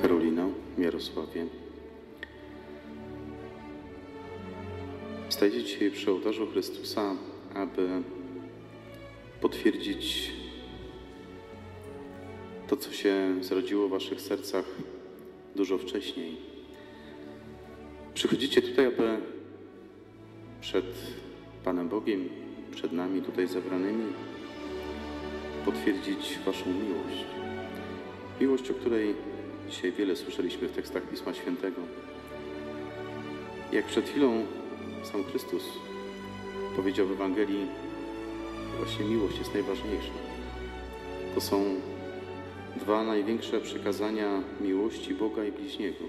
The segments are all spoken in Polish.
Karolina, Jarosławie. Stajecie dzisiaj przy ołtarzu Chrystusa, aby potwierdzić to, co się zrodziło w waszych sercach dużo wcześniej. Przychodzicie tutaj, aby przed Panem Bogiem, przed nami tutaj zebranymi, potwierdzić waszą miłość. Miłość, o której dzisiaj wiele słyszeliśmy w tekstach Pisma Świętego. Jak przed chwilą sam Chrystus powiedział w Ewangelii, właśnie miłość jest najważniejsza. To są dwa największe przykazania miłości Boga i bliźniego.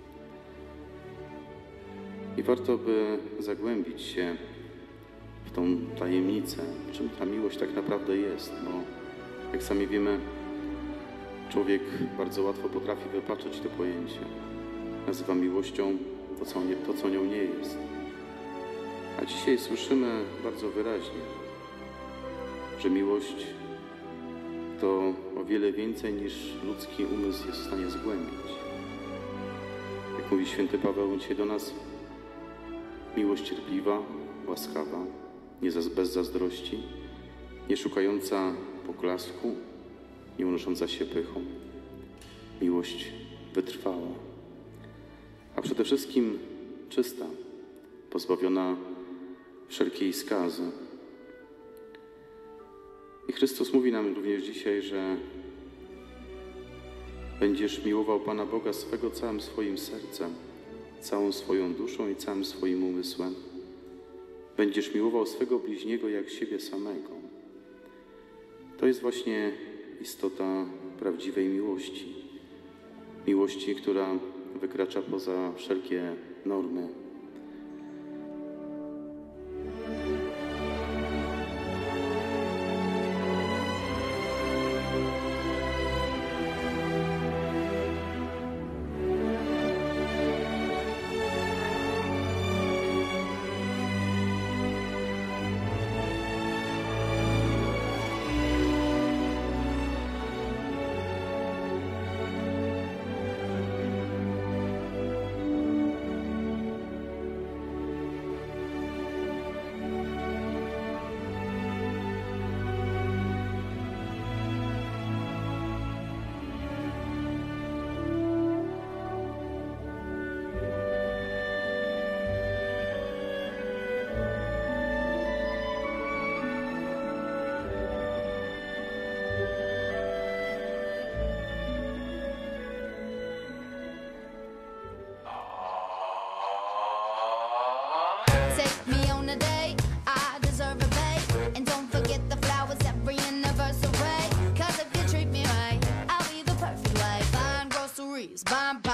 I warto by zagłębić się w tą tajemnicę, czym ta miłość tak naprawdę jest, bo jak sami wiemy, człowiek bardzo łatwo potrafi wypaczyć to pojęcie. Nazywa miłością to, co nią nie jest. A dzisiaj słyszymy bardzo wyraźnie, że miłość to o wiele więcej niż ludzki umysł jest w stanie zgłębić. Jak mówi święty Paweł dzisiaj do nas, miłość cierpliwa, łaskawa, bez zazdrości, nie szukająca poklasku, nie unosząca się pychą. Miłość wytrwała, a przede wszystkim czysta, pozbawiona wszelkiej skazy. I Chrystus mówi nam również dzisiaj, że będziesz miłował Pana Boga swego całym swoim sercem, całą swoją duszą i całym swoim umysłem. Będziesz miłował swego bliźniego jak siebie samego. To jest właśnie istota prawdziwej miłości. Miłości, która wykracza poza wszelkie normy. Bye.